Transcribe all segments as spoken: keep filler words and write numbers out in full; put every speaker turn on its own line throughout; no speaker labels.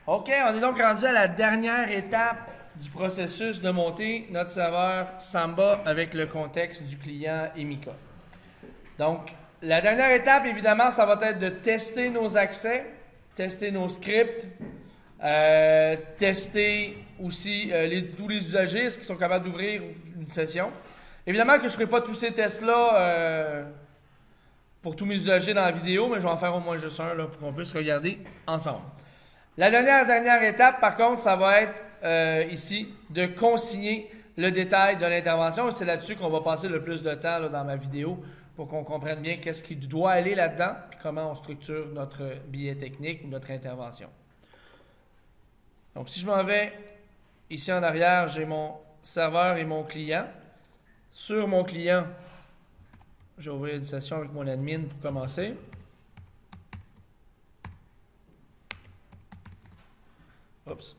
OK, on est donc rendu à la dernière étape du processus de monter notre serveur Samba avec le contexte du client Emika. Donc, la dernière étape, évidemment, ça va être de tester nos accès, tester nos scripts, euh, tester aussi euh, les, tous les usagers, est-ce qu'ils sont capables d'ouvrir une session. Évidemment que je ne ferai pas tous ces tests-là euh, pour tous mes usagers dans la vidéo, mais je vais en faire au moins juste un là, pour qu'on puisse regarder ensemble. La dernière, dernière étape, par contre, ça va être euh, ici de consigner le détail de l'intervention. C'est là-dessus qu'on va passer le plus de temps là, dans ma vidéo pour qu'on comprenne bien qu'est-ce qui doit aller là-dedans et comment on structure notre billet technique ou notre intervention. Donc, si je m'en vais ici en arrière, j'ai mon serveur et mon client. Sur mon client, je vais ouvrir une session avec mon admin pour commencer. Oups.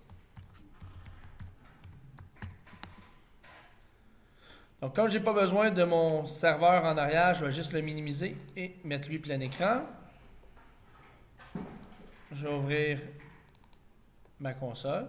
Donc, comme je n'ai pas besoin de mon serveur en arrière, je vais juste le minimiser et mettre lui plein écran. Je vais ouvrir ma console.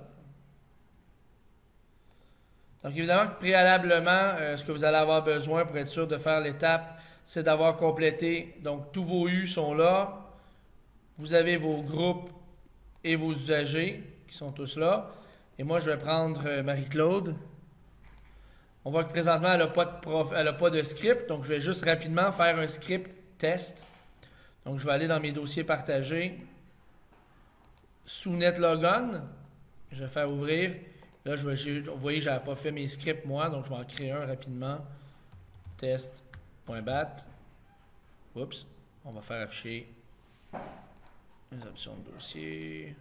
Donc, évidemment, préalablement, euh, ce que vous allez avoir besoin pour être sûr de faire l'étape, c'est d'avoir complété. Donc, tous vos U sont là. Vous avez vos groupes et vos usagers qui sont tous là. Et moi, je vais prendre euh, Marie-Claude. On voit que présentement, elle n'a pas, pas de script. Donc, je vais juste rapidement faire un script test. Donc, je vais aller dans mes dossiers partagés. Sous NetLogon. Je vais faire ouvrir. Là, je vais, vous voyez, je n'avais pas fait mes scripts, moi. Donc, je vais en créer un rapidement. Test.bat. Oups. On va faire afficher les options de dossier.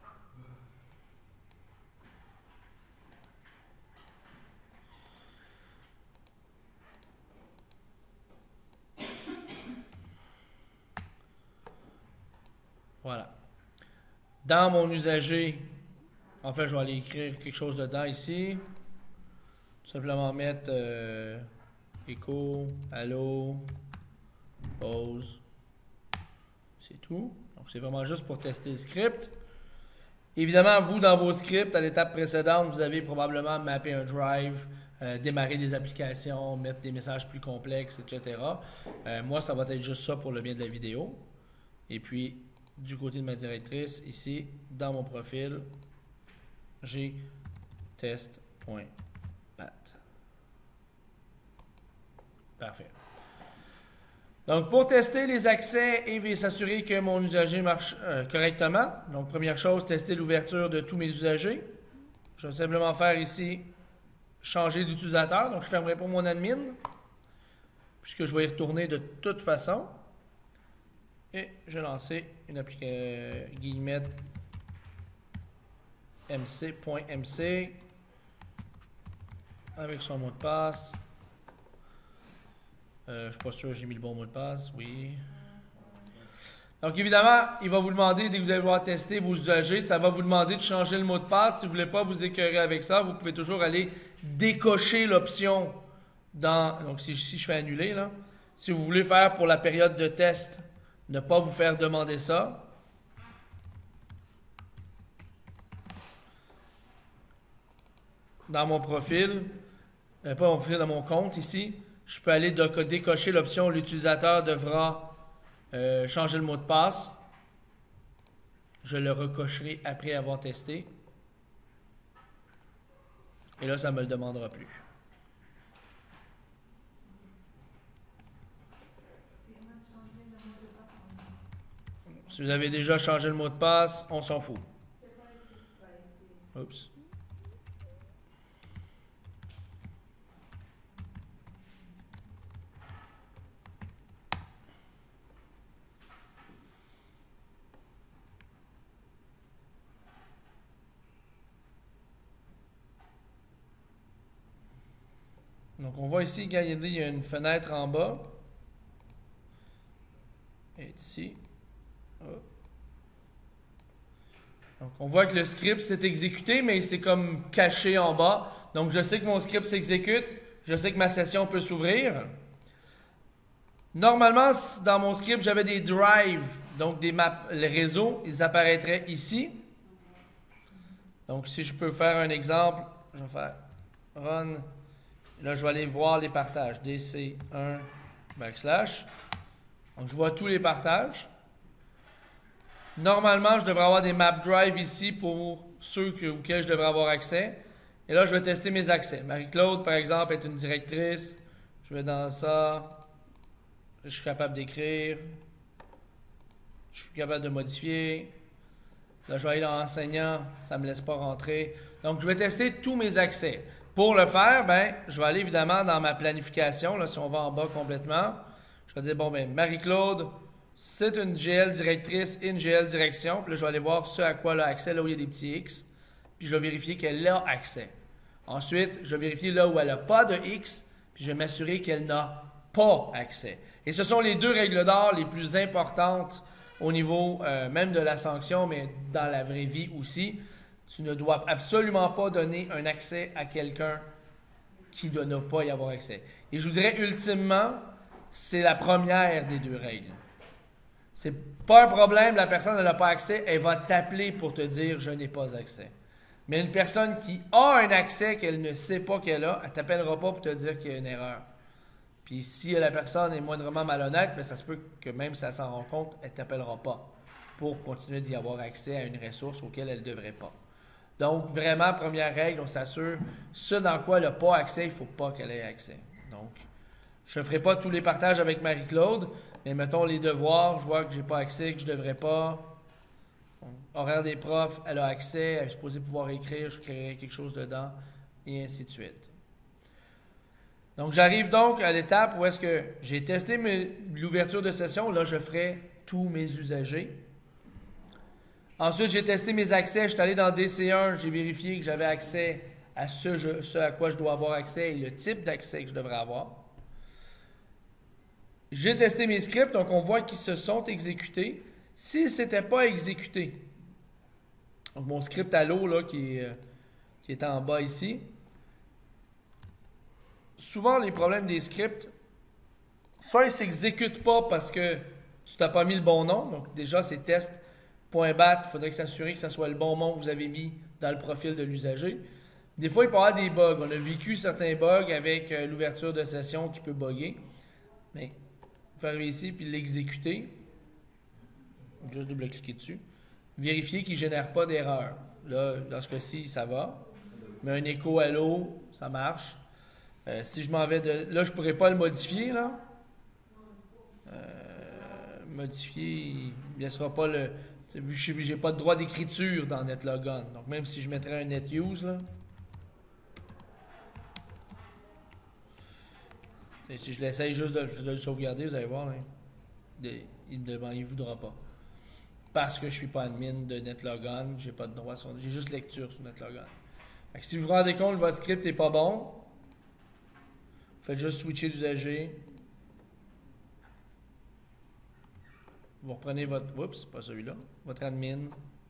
Voilà. Dans mon usager, en fait, je vais aller écrire quelque chose dedans ici. Tout simplement mettre euh, echo, allo, pause. C'est tout. Donc, c'est vraiment juste pour tester le script. Évidemment, vous, dans vos scripts, à l'étape précédente, vous avez probablement mappé un drive, euh, démarrer des applications, mettre des messages plus complexes, et cetera. Euh, moi, ça va être juste ça pour le bien de la vidéo. Et puis, du côté de ma directrice, ici, dans mon profil, j'ai test.bat. Parfait. Donc, pour tester les accès et s'assurer que mon usager marche euh, correctement, donc première chose, tester l'ouverture de tous mes usagers. Je vais simplement faire ici changer d'utilisateur. Donc, je ne fermerai pas mon admin, puisque je vais y retourner de toute façon. Et je vais lancer une application euh, guillemette mc.mc avec son mot de passe. Euh, je ne suis pas sûr que j'ai mis le bon mot de passe. Oui. Donc, évidemment, il va vous demander, dès que vous allez vouloir tester vos usagers, ça va vous demander de changer le mot de passe. Si vous ne voulez pas vous écœurer avec ça, vous pouvez toujours aller décocher l'option dans. Donc, si, si je fais annuler, là. Si vous voulez faire pour la période de test, ne pas vous faire demander ça. Dans mon profil, euh, pas mon profil, dans mon compte ici, je peux aller décocher l'option « L'utilisateur devra euh, changer le mot de passe ». Je le recocherai après avoir testé. Et là, ça ne me le demandera plus. Si vous avez déjà changé le mot de passe, on s'en fout. Oups. Donc, on voit ici, quand il y a une fenêtre en bas. Et ici. Donc, on voit que le script s'est exécuté, mais c'est comme caché en bas. Donc, je sais que mon script s'exécute. Je sais que ma session peut s'ouvrir. Normalement, dans mon script, j'avais des drives, donc des maps, les réseaux, ils apparaîtraient ici. Donc, si je peux faire un exemple, je vais faire run. Là, je vais aller voir les partages. D C un backslash. Donc, je vois tous les partages. Normalement, je devrais avoir des map drive ici pour ceux que, auxquels je devrais avoir accès. Et là, je vais tester mes accès. Marie-Claude, par exemple, est une directrice. Je vais dans ça. Je suis capable d'écrire. Je suis capable de modifier. Là, je vais aller dans enseignant. Ça ne me laisse pas rentrer. Donc, je vais tester tous mes accès. Pour le faire, ben, je vais aller évidemment dans ma planification. Là, si on va en bas complètement, je vais dire, bon, ben, Marie-Claude, c'est une G L directrice et une G L direction. Puis là, je vais aller voir ce à quoi elle a accès, là où il y a des petits X. Puis je vais vérifier qu'elle a accès. Ensuite, je vais vérifier là où elle n'a pas de X. Puis je vais m'assurer qu'elle n'a pas accès. Et ce sont les deux règles d'or les plus importantes au niveau euh, même de la sanction, mais dans la vraie vie aussi. Tu ne dois absolument pas donner un accès à quelqu'un qui ne doit pas y avoir accès. Et je voudrais ultimement, c'est la première des deux règles. C'est pas un problème, la personne n'a pas accès, elle va t'appeler pour te dire « je n'ai pas accès ». Mais une personne qui a un accès qu'elle ne sait pas qu'elle a, elle ne t'appellera pas pour te dire qu'il y a une erreur. Puis si la personne est moindrement malhonnête, bien, ça se peut que même si elle s'en rend compte, elle ne t'appellera pas pour continuer d'y avoir accès à une ressource auquel elle ne devrait pas. Donc, vraiment, première règle, on s'assure, ce dans quoi elle n'a pas accès, il ne faut pas qu'elle ait accès. Donc, je ne ferai pas tous les partages avec Marie-Claude, mais mettons les devoirs, je vois que je n'ai pas accès, que je ne devrais pas. Bon, horaire des profs, elle a accès, elle est supposée pouvoir écrire, je créerai quelque chose dedans, et ainsi de suite. Donc, j'arrive donc à l'étape où est-ce que j'ai testé l'ouverture de session. Là, je ferai tous mes usagers. Ensuite, j'ai testé mes accès. Je suis allé dans D C un. J'ai vérifié que j'avais accès à ce, je, ce à quoi je dois avoir accès et le type d'accès que je devrais avoir. J'ai testé mes scripts. Donc, on voit qu'ils se sont exécutés. S'ils ne s'étaient pas exécutés, donc mon script Allo là, qui, est, qui est en bas ici, souvent, les problèmes des scripts, soit ils ne s'exécutent pas parce que tu n'as pas mis le bon nom. Donc, déjà, c'est test.bat. Il faudrait s'assurer que ce soit le bon nom que vous avez mis dans le profil de l'usager. Des fois, il peut y avoir des bugs. On a vécu certains bugs avec euh, l'ouverture de session qui peut bugger. Mais, il faut arriver ici puis l'exécuter. Juste double-cliquer dessus. Vérifier qu'il ne génère pas d'erreur. Là, dans ce cas-ci, ça va. Mais un écho hello, ça marche. Euh, si je m'en vais de... Là, je ne pourrais pas le modifier, là. Euh, modifier, il ne laissera pas le... Vu que je n'ai pas de droit d'écriture dans NetLogon. Donc, même si je mettrais un NetUse, là... Et si je l'essaye juste de, de le sauvegarder, vous allez voir, là, de, il ne voudra pas. Parce que je ne suis pas admin de NetLogon, j'ai pas de droit sur... J'ai juste lecture sur NetLogon. Fait que si vous vous rendez compte que votre script n'est pas bon, faites juste switcher d'usager. Vous reprenez votre... Oups, pas celui-là. Votre admin.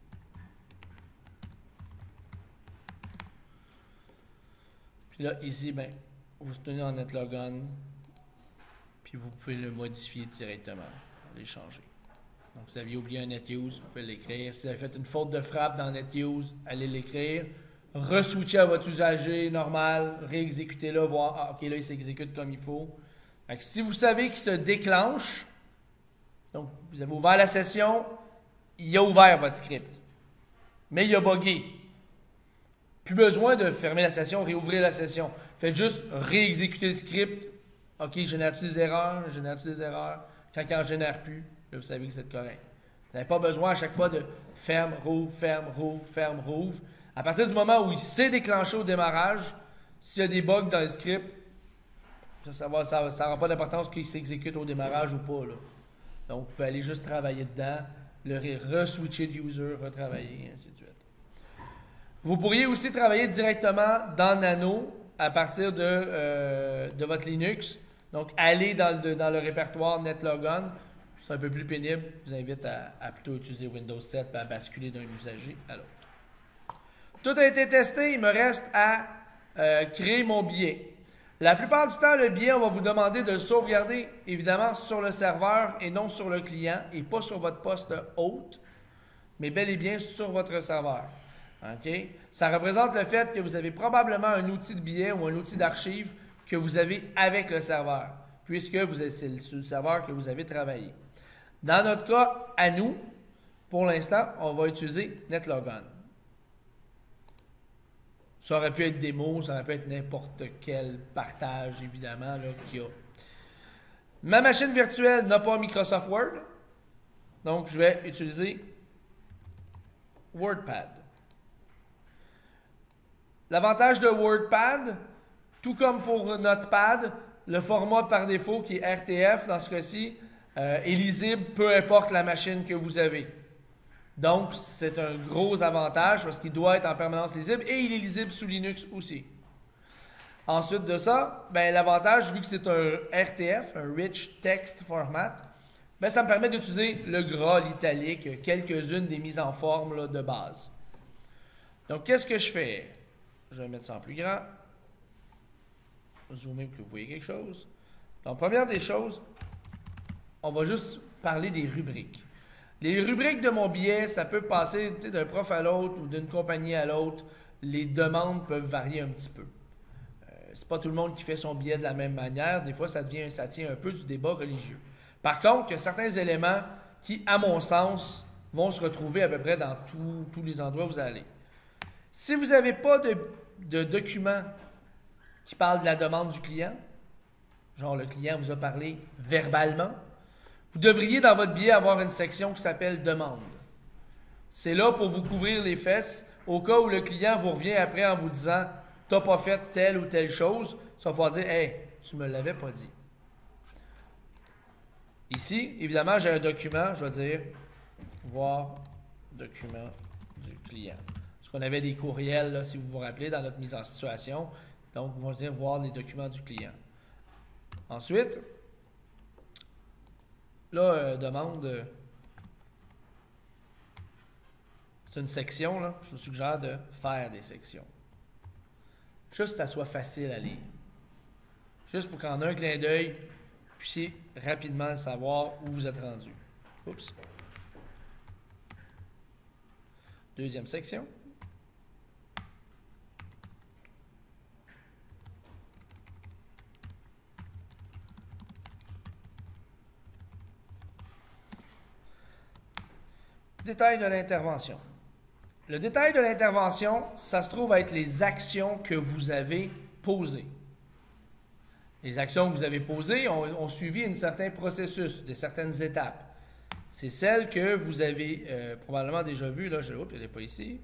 Puis là, ici, ben, vous tenez en NetLogon. Puis vous pouvez le modifier directement. Les changer. Donc, vous aviez oublié un NetUse, vous pouvez l'écrire. Si vous avez fait une faute de frappe dans NetUse, allez l'écrire. Re-switcher à votre usager normal, réexécutez-le, voir, ah, ok, là, il s'exécute comme il faut. Fait que si vous savez qu'il se déclenche, donc vous avez ouvert la session, il a ouvert votre script, mais il a bugué. Plus besoin de fermer la session, réouvrir la session. Faites juste réexécuter le script. Ok, génère-tu des erreurs, génère-tu des erreurs. Quand il n'en génère plus, là, vous savez que c'est correct. Vous n'avez pas besoin à chaque fois de ferme, rouvre, ferme, rouvre, ferme, rouvre. À partir du moment où il s'est déclenché au démarrage, s'il y a des bugs dans le script, ça n'aura ça, ça pas d'importance qu'il s'exécute au démarrage ou pas. Là. Donc, vous pouvez aller juste travailler dedans, le re-switcher de user, retravailler, et ainsi de suite. Vous pourriez aussi travailler directement dans Nano à partir de, euh, de votre Linux. Donc, aller dans le, dans le répertoire NetLogon. C'est un peu plus pénible. Je vous invite à, à plutôt utiliser Windows sept et à basculer d'un usager à l'autre. Tout a été testé, il me reste à euh, créer mon billet. La plupart du temps, le billet, on va vous demander de le sauvegarder, évidemment, sur le serveur et non sur le client, et pas sur votre poste hôte, mais bel et bien sur votre serveur. OK? Ça représente le fait que vous avez probablement un outil de billet ou un outil d'archive que vous avez avec le serveur, puisque c'est le serveur que vous avez travaillé. Dans notre cas, à nous, pour l'instant, on va utiliser NetLogon. Ça aurait pu être démo, ça aurait pu être n'importe quel partage, évidemment, qu'il y a. Ma machine virtuelle n'a pas Microsoft Word, donc je vais utiliser WordPad. L'avantage de WordPad, tout comme pour Notepad, le format par défaut qui est R T F dans ce cas-ci euh, est lisible peu importe la machine que vous avez. Donc, c'est un gros avantage parce qu'il doit être en permanence lisible et il est lisible sous Linux aussi. Ensuite de ça, ben, l'avantage, vu que c'est un R T F, un Rich Text Format, ben, ça me permet d'utiliser le gras, l'italique, quelques-unes des mises en forme là, de base. Donc, qu'est-ce que je fais? Je vais mettre ça en plus grand. Zoomer pour que vous voyez quelque chose. Donc, première des choses, on va juste parler des rubriques. Les rubriques de mon billet, ça peut passer d'un prof à l'autre ou d'une compagnie à l'autre. Les demandes peuvent varier un petit peu. Euh, c'est pas tout le monde qui fait son billet de la même manière. Des fois, ça, devient, ça tient un peu du débat religieux. Par contre, il y a certains éléments qui, à mon sens, vont se retrouver à peu près dans tout, tous les endroits où vous allez. Si vous n'avez pas de, de document qui parle de la demande du client, genre le client vous a parlé verbalement, vous devriez dans votre billet avoir une section qui s'appelle « Demande ». C'est là pour vous couvrir les fesses au cas où le client vous revient après en vous disant « T'as pas fait telle ou telle chose », ça va pouvoir dire « Hey, tu me l'avais pas dit ». Ici, évidemment, j'ai un document, je vais dire « Voir document du client ». Parce qu'on avait des courriels, là, si vous vous rappelez, dans notre mise en situation. Donc, on va dire « Voir les documents du client ». Ensuite, là, euh, demande, euh, c'est une section, là. Je vous suggère de faire des sections. Juste que ça soit facile à lire. Juste pour qu'en un clin d'œil, vous puissiez rapidement savoir où vous êtes rendu. Oups. Deuxième section. Détail de l'intervention. Le détail de l'intervention, ça se trouve à être les actions que vous avez posées. Les actions que vous avez posées ont, ont suivi un certain processus, de certaines étapes. C'est celles que vous avez euh, probablement déjà vues. Là, je ne l'ai pas ici.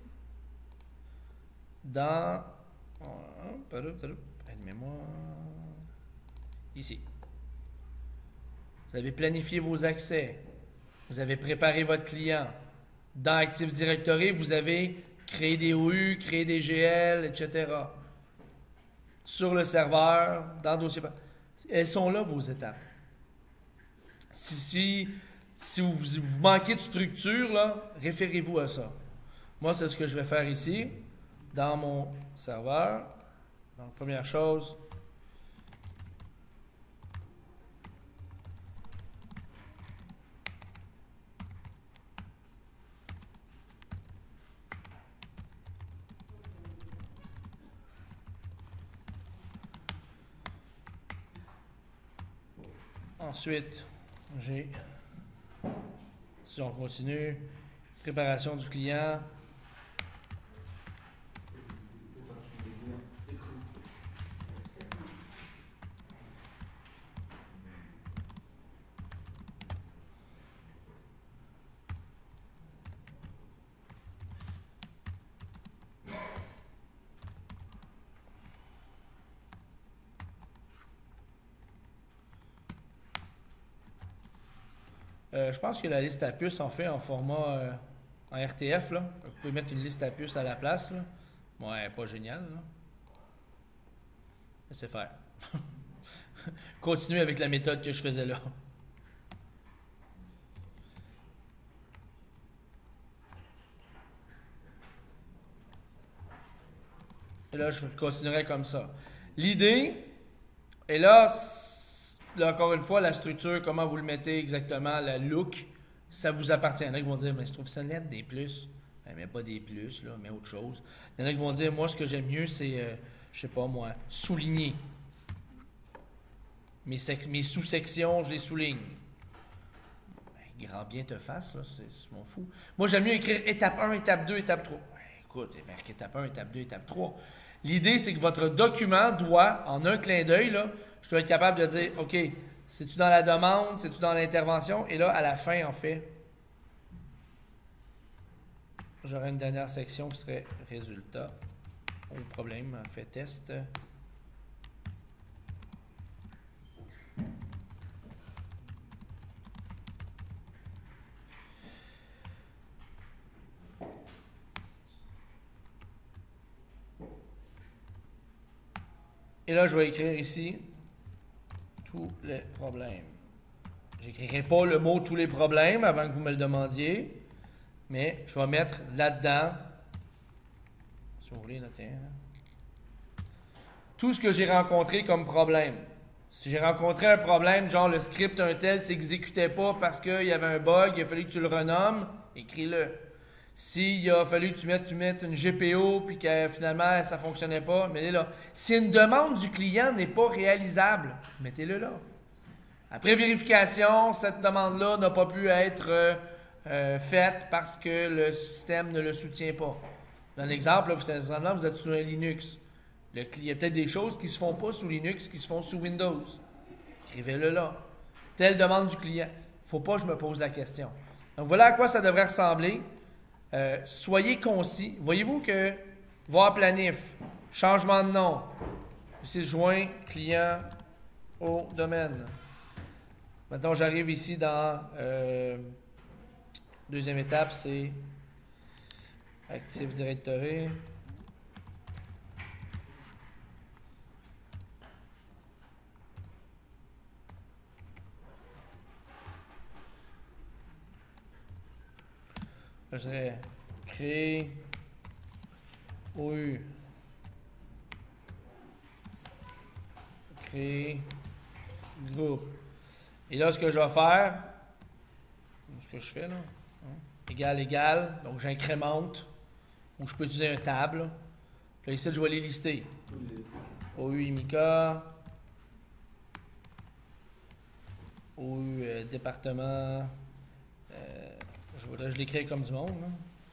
Dans... Aide-moi. Ici. Vous avez planifié vos accès. Vous avez préparé votre client. Dans Active Directory, vous avez créé des O U, créé des G L, et cetera. Sur le serveur, dans le dossier. Elles sont là, vos étapes. Si, si, si vous, vous manquez de structure, là, référez-vous à ça. Moi, c'est ce que je vais faire ici, dans mon serveur. Donc, première chose, ensuite, j'ai, si on continue, préparation du client. Euh, je pense que la liste à puces en fait en format euh, en R T F. Là. Vous pouvez mettre une liste à puces à la place. Là. Ouais, pas génial. Là. Laissez faire. Continuez avec la méthode que je faisais là. Et là, je continuerai comme ça. L'idée, et là, là, encore une fois, la structure, comment vous le mettez exactement, la look, ça vous appartient. Il y en a qui vont dire, mais je trouve ça lettre des plus. Ben, mets pas des plus, là, mets autre chose. Il y en a qui vont dire, moi, ce que j'aime mieux, c'est, euh, je sais pas moi, souligner. Mes, mes sous-sections, je les souligne. Ben, grand bien te fasse, là, c'est mon fou. Moi, j'aime mieux écrire étape un, étape deux, étape trois. Ben, écoute, marque étape un, étape deux, étape trois. L'idée, c'est que votre document doit, en un clin d'œil, là, je dois être capable de dire, OK, c'est-tu dans la demande, c'est-tu dans l'intervention? Et là, à la fin, en fait, j'aurai une dernière section qui serait résultat ou problème, en fait, test. Et là, je vais écrire ici tous les problèmes. Je n'écrirai pas le mot tous les problèmes avant que vous me le demandiez, mais je vais mettre là-dedans, si vous voulez noter, tout ce que j'ai rencontré comme problème. Si j'ai rencontré un problème, genre le script un tel ne s'exécutait pas parce qu'il y avait un bug, il a fallu que tu le renommes, écris-le. S'il a fallu que tu mettes, tu mettes une G P O puis que finalement ça ne fonctionnait pas, mets-le là. Si une demande du client n'est pas réalisable, mettez-le là. Après vérification, cette demande-là n'a pas pu être euh, euh, faite parce que le système ne le soutient pas. Dans l'exemple, vous, vous êtes sur un Linux. Le, il y a peut-être des choses qui ne se font pas sous Linux, qui se font sous Windows. Écrivez-le là. Telle demande du client. Il ne faut pas que je me pose la question. Donc voilà à quoi ça devrait ressembler. Euh, soyez concis. Voyez-vous que voir planif, changement de nom, ici joint client au domaine. Maintenant, j'arrive ici dans euh, deuxième étape, c'est Active Directory. Là, je dirais créer O U. Créer groupe. Et là, ce que je vais faire, ce que je fais là, hein, égal, égal, donc j'incrémente, ou je peux utiliser un tab. Là. Puis là, ici, je vais les lister. O U Imica, O U euh, département, euh, je, je l'écris comme du monde, là.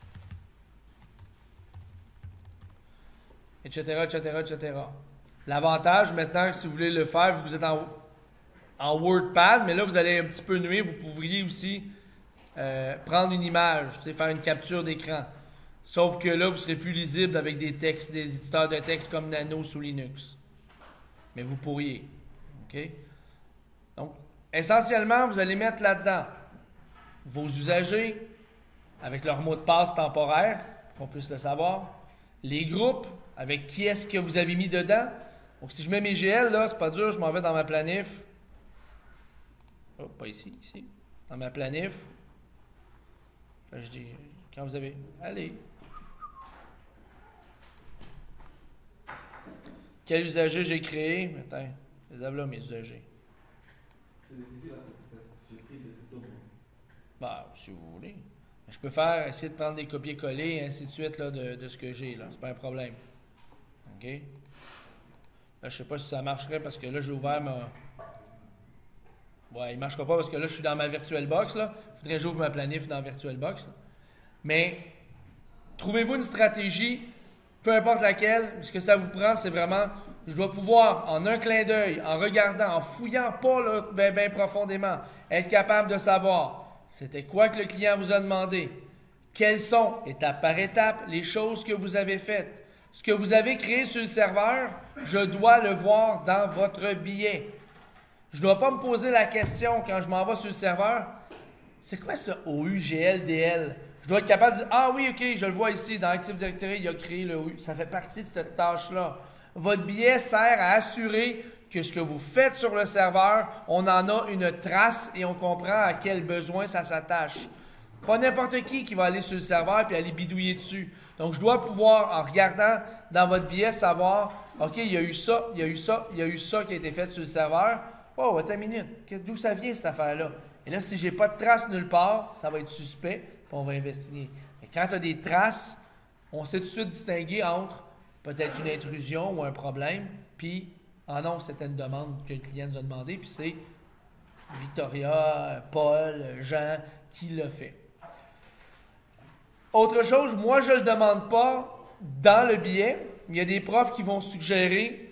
Etc., etc., et cetera. L'avantage maintenant, si vous voulez le faire, vous êtes en, en WordPad, mais là, vous allez un petit peu nuire, vous pourriez aussi euh, prendre une image, faire une capture d'écran. Sauf que là, vous serez plus lisible avec des textes, des éditeurs de texte comme Nano sous Linux. Mais vous pourriez. OK? Donc, essentiellement, vous allez mettre là-dedans vos usagers avec leur mot de passe temporaire, pour qu'on puisse le savoir. Les groupes, avec qui est-ce que vous avez mis dedans. Donc, si je mets mes G L, là, c'est pas dur, je m'en vais dans ma planif. Oh, pas ici, ici. Dans ma planif. Là, je dis, quand vous avez... Allez. Quel usager j'ai créé? Attends, les avais là, mes usagers. C'est difficile à faire. J'ai pris le photo. Bah, si vous voulez. Je peux faire, essayer de prendre des copier-coller et ainsi de suite là, de, de ce que j'ai. Là. C'est pas un problème. OK? Là, je sais pas si ça marcherait parce que là, j'ai ouvert ma... Ouais, il ne marchera pas parce que là, je suis dans ma VirtualBox. Il faudrait que j'ouvre ma planif dans VirtualBox. Là. Mais, trouvez-vous une stratégie, peu importe laquelle, ce que ça vous prend, c'est vraiment, je dois pouvoir, en un clin d'œil, en regardant, en fouillant pas bien ben profondément, être capable de savoir c'était quoi que le client vous a demandé, quelles sont, étape par étape, les choses que vous avez faites. Ce que vous avez créé sur le serveur, je dois le voir dans votre billet. Je ne dois pas me poser la question quand je m'en vais sur le serveur, c'est quoi ça O U G L D L? Je dois être capable de dire, ah oui, ok, je le vois ici, dans Active Directory, il a créé le O U. Ça fait partie de cette tâche-là. Votre billet sert à assurer que ce que vous faites sur le serveur, on en a une trace et on comprend à quel besoin ça s'attache. Pas n'importe qui qui va aller sur le serveur et aller bidouiller dessus. Donc, je dois pouvoir, en regardant dans votre billet, savoir, OK, il y a eu ça, il y a eu ça, il y a eu ça qui a été fait sur le serveur. Oh, attends une minute, d'où ça vient cette affaire-là? Et là, si je n'ai pas de trace nulle part, ça va être suspect, puis on va investiguer. Quand tu as des traces, on sait tout de suite distinguer entre peut-être une intrusion ou un problème, puis, ah non, c'était une demande que le client nous a demandé, puis c'est Victoria, Paul, Jean qui l'a fait. Autre chose, moi je ne le demande pas dans le billet. Il y a des profs qui vont suggérer,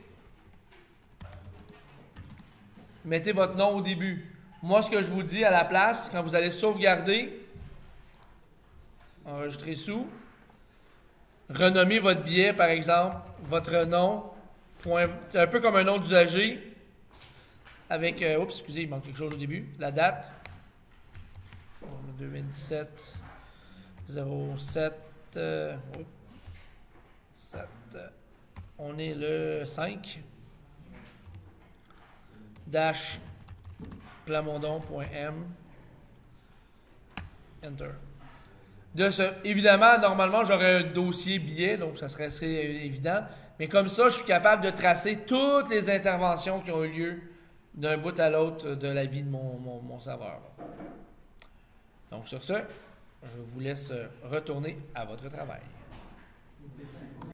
mettez votre nom au début. Moi, ce que je vous dis à la place, quand vous allez sauvegarder, enregistrer sous, renommer votre billet, par exemple, votre nom, point, c'est un peu comme un nom d'usager, avec, euh, oups, excusez, il manque quelque chose au début, la date, deux mille dix-sept, zéro sept, euh, oui, sept, on est le cinq, dash, plamondon.m, enter. De ce, évidemment, normalement, j'aurais un dossier billet, donc ça serait assez évident, mais comme ça, je suis capable de tracer toutes les interventions qui ont eu lieu d'un bout à l'autre de la vie de mon, mon, mon serveur. Donc sur ce, je vous laisse retourner à votre travail.